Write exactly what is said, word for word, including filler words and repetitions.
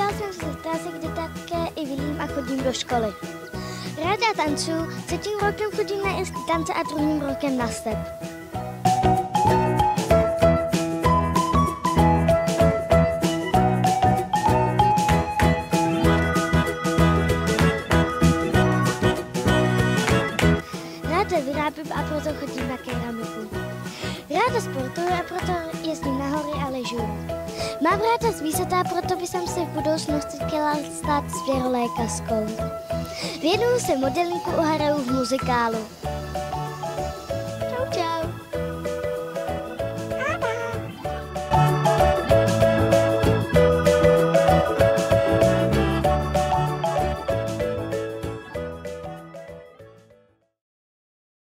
Narodila jsem se v Trase, kde také i bydlím a chodím do školy. Ráda tancuju, třetím rokem chodím na irský tance a druhým rokem na step. Ráda vyrábím a proto chodím na keramiku. Ráda sportuju a proto jezdím na hory a lyžuju. Mám ráda zvířata, proto by jsem se v budoucnosti chtěla stát zvěrolékařskou. Věnuju se modelinku a hraju v muzikálu.